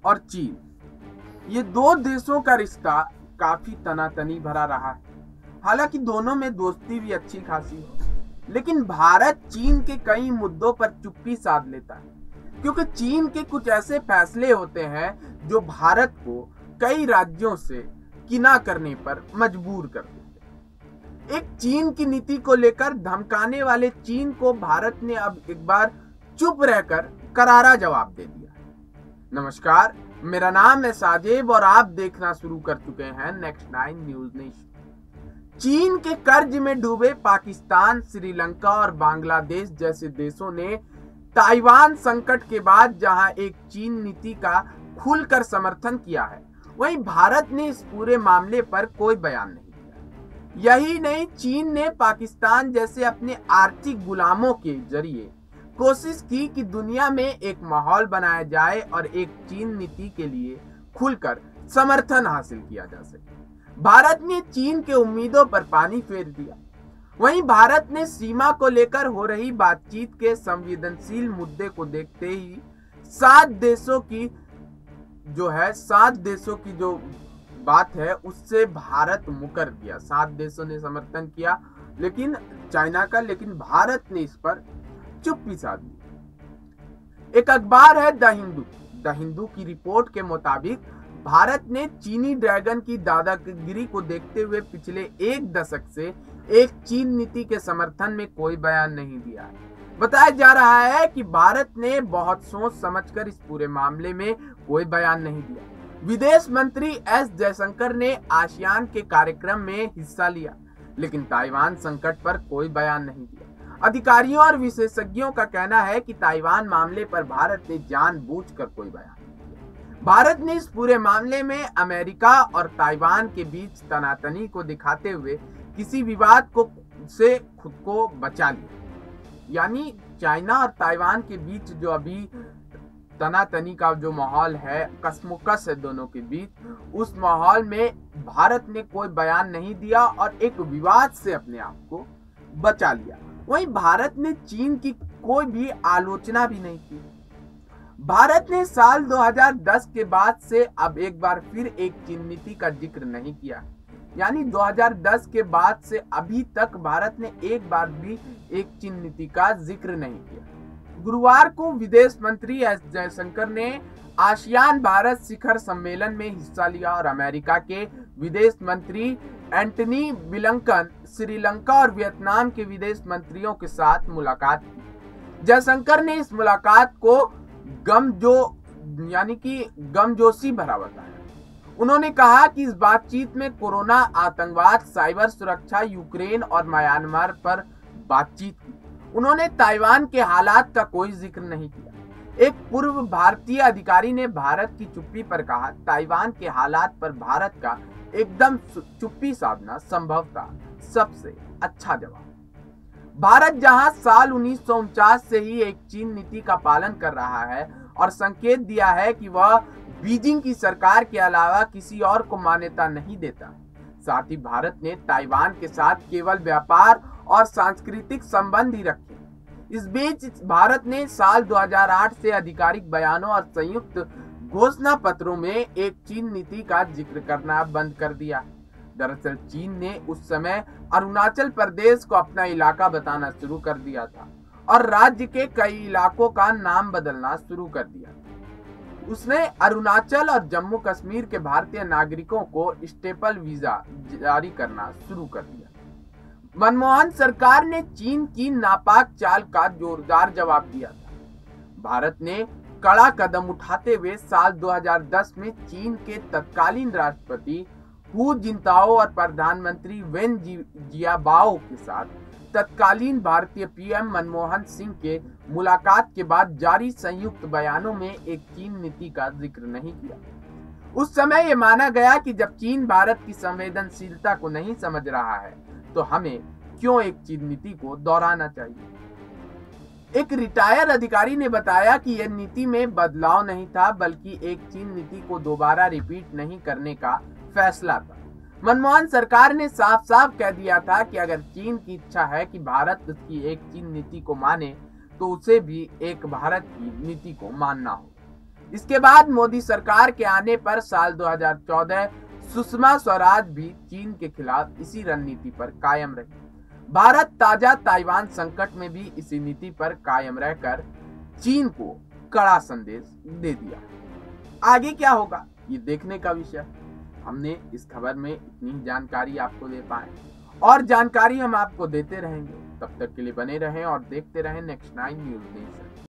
और चीन, ये दो देशों का रिश्ता काफी तनातनी भरा रहा है। हालांकि दोनों में दोस्ती भी अच्छी खासी है, लेकिन भारत चीन के कई मुद्दों पर चुप्पी साध लेता है, क्योंकि चीन के कुछ ऐसे फैसले होते हैं जो भारत को कई राज्यों से किना करने पर मजबूर कर देते हैं। एक चीन की नीति को लेकर धमकाने वाले चीन को भारत ने अब एक बार चुप रहकर करारा जवाब दे दिया। नमस्कार, मेरा नाम है साजेब और आप देखना शुरू कर चुके हैं नेक्स्ट 9 न्यूज नेशन। चीन के कर्ज में डूबे पाकिस्तान, श्रीलंका और बांग्लादेश जैसे देशों ने ताइवान संकट के बाद जहां एक चीन नीति का खुलकर समर्थन किया है, वहीं भारत ने इस पूरे मामले पर कोई बयान नहीं दिया। यही नहीं, चीन ने पाकिस्तान जैसे अपने आर्थिक गुलामों के जरिए कोशिश की कि दुनिया में एक माहौल बनाया जाए और एक चीन नीति के लिए खुलकर समर्थन हासिल किया जा सके। भारत ने चीन के उम्मीदों पर पानी फेर दिया। वहीं भारत ने सीमा को लेकर हो रही बातचीत के संवेदनशील मुद्दे को देखते ही 7 देशों की जो बात है उससे भारत मुकर गया। 7 देशों ने समर्थन किया लेकिन चाइना का, लेकिन भारत ने इस पर चुप्पी साध ली। एक अखबार है द हिंदू की रिपोर्ट के मुताबिक भारत ने चीनी ड्रैगन की दादागिरी को देखते हुए पिछले 1 दशक से एक चीन नीति के समर्थन में कोई बयान नहीं दिया है। बताया जा रहा है कि भारत ने बहुत सोच समझकर इस पूरे मामले में कोई बयान नहीं दिया। विदेश मंत्री एस जयशंकर ने आसियान के कार्यक्रम में हिस्सा लिया, लेकिन ताइवान संकट पर कोई बयान नहीं दिया। अधिकारियों और विशेषज्ञों का कहना है कि ताइवान मामले पर भारत ने जानबूझकर कोई बयान नहीं दिया। भारत ने इस पूरे मामले में अमेरिका और ताइवान के बीच तनातनी को दिखाते हुए किसी विवाद से खुद को बचा लिया। यानी चाइना और ताइवान के बीच जो अभी तनातनी का जो माहौल है, कशमकश है दोनों के बीच, उस माहौल में भारत ने कोई बयान नहीं दिया और एक विवाद से अपने आप को बचा लिया। वहीं भारत ने चीन की कोई भी आलोचना भी नहीं की। भारत ने साल 2010 के बाद से अब एक बार फिर एक चीन नीति का जिक्र नहीं किया। यानी 2010 के बाद से अभी तक भारत ने एक बार भी एक चीन नीति का जिक्र नहीं किया। गुरुवार को विदेश मंत्री एस जयशंकर ने आसियान भारत शिखर सम्मेलन में हिस्सा लिया और अमेरिका के विदेश मंत्री एंटनी ब्लिंकन, श्रीलंका और वियतनाम के विदेश मंत्रियों के साथ मुलाकात की। जयशंकर ने इस मुलाकात को गमजोशी भरा बताया। उन्होंने कहा कि इस बातचीत में कोरोना, आतंकवाद, साइबर सुरक्षा, यूक्रेन और म्यांमार पर बातचीत की। उन्होंने ताइवान के हालात का कोई जिक्र नहीं किया। एक पूर्व भारतीय अधिकारी ने भारत की चुप्पी पर कहा, ताइवान के हालात पर भारत का एकदम चुप्पी साधना संभवतः सबसे अच्छा जवाब। भारत जहां साल 1949 से ही एक चीन नीति का पालन कर रहा है और संकेत दिया है कि वह बीजिंग की सरकार के अलावा किसी और को मान्यता नहीं देता, साथ ही भारत ने ताइवान के साथ केवल व्यापार और सांस्कृतिक संबंध ही रखे। इस बीच भारत ने साल 2008 से आधिकारिक बयानों और संयुक्त घोषणा पत्रों में एक चीन नीति का जिक्र करना बंद कर दिया। दरअसल चीन ने उस समय अरुणाचल प्रदेश को अपना इलाका बताना शुरू कर दिया था और राज्य के कई इलाकों का नाम बदलना शुरू कर दिया। उसने अरुणाचल और जम्मू कश्मीर के भारतीय नागरिकों को स्टेपल वीजा जारी करना शुरू कर दिया। मनमोहन सरकार ने चीन की नापाक चाल का जोरदार जवाब दिया था। भारत ने कड़ा कदम उठाते हुए साल 2010 में चीन के तत्कालीन राष्ट्रपति हू जिनताओ और प्रधानमंत्री वेन जियाबाओ के साथ तत्कालीन भारतीय पीएम मनमोहन सिंह के मुलाकात के बाद जारी संयुक्त बयानों में एक चीन नीति का जिक्र नहीं किया। उस समय यह माना गया कि जब चीन भारत की संवेदनशीलता को नहीं समझ रहा है तो हमें क्यों एक चीन नीति को दोहराना चाहिए। एक रिटायर अधिकारी ने बताया कि यह नीति में बदलाव नहीं था, बल्कि एक चीन नीति को दोबारा रिपीट नहीं करने का फैसला था। मनमोहन सरकार ने साफ साफ कह दिया था कि अगर चीन की इच्छा है कि भारत उसकी एक चीन नीति को माने तो उसे भी एक भारत की नीति को मानना होगा। इसके बाद मोदी सरकार के आने पर साल 2014 सुषमा स्वराज भी चीन के खिलाफ इसी रणनीति पर कायम रही। भारत ताजा ताइवान संकट में भी इसी नीति पर कायम रहकर चीन को कड़ा संदेश दे दिया। आगे क्या होगा ये देखने का विषय। हमने इस खबर में इतनी जानकारी आपको दे पाए और जानकारी हम आपको देते रहेंगे। तब तक के लिए बने रहें और देखते रहें नेक्स्ट 9 न्यूज़ नेशन।